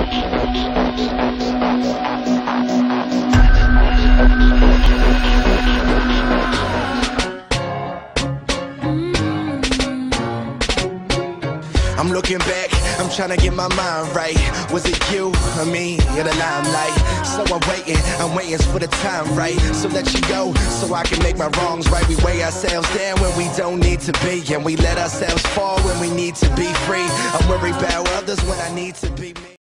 I'm looking back, I'm trying to get my mind right. Was it you or me in the limelight? So I'm waiting for the time right. So let you go, so I can make my wrongs right. We weigh ourselves down when we don't need to be, and we let ourselves fall when we need to be free. I'm worried about others when I need to be me.